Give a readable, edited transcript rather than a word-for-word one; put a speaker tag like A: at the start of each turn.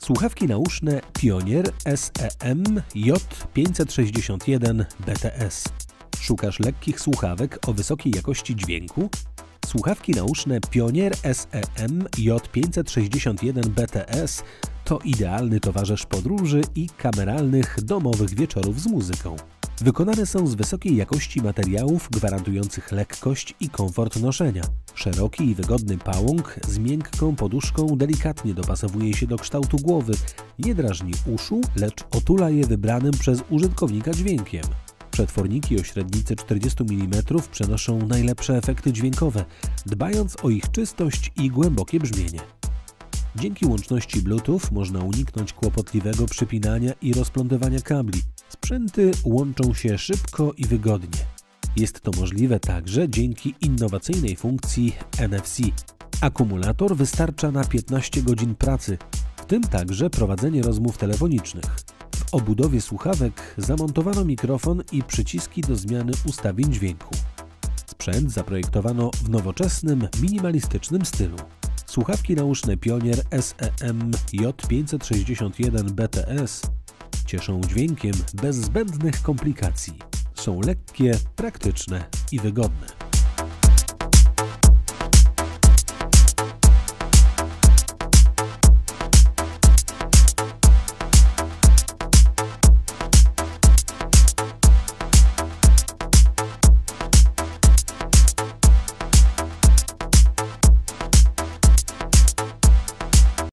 A: Słuchawki nauszne Pionier SEM J561 BTS. Szukasz lekkich słuchawek o wysokiej jakości dźwięku? Słuchawki nauszne Pionier SEM J561 BTS to idealny towarzysz podróży i kameralnych domowych wieczorów z muzyką. Wykonane są z wysokiej jakości materiałów gwarantujących lekkość i komfort noszenia. Szeroki i wygodny pałąk z miękką poduszką delikatnie dopasowuje się do kształtu głowy, nie drażni uszu, lecz otula je wybranym przez użytkownika dźwiękiem. Przetworniki o średnicy 40 mm przenoszą najlepsze efekty dźwiękowe, dbając o ich czystość i głębokie brzmienie. Dzięki łączności Bluetooth można uniknąć kłopotliwego przypinania i rozplątywania kabli. Sprzęty łączą się szybko i wygodnie. Jest to możliwe także dzięki innowacyjnej funkcji NFC. Akumulator wystarcza na 15 godzin pracy, w tym także prowadzenie rozmów telefonicznych. W obudowie słuchawek zamontowano mikrofon i przyciski do zmiany ustawień dźwięku. Sprzęt zaprojektowano w nowoczesnym, minimalistycznym stylu. Słuchawki nauszne Pionier SEM J561 BTS cieszą dźwiękiem bez zbędnych komplikacji. Są lekkie, praktyczne i wygodne.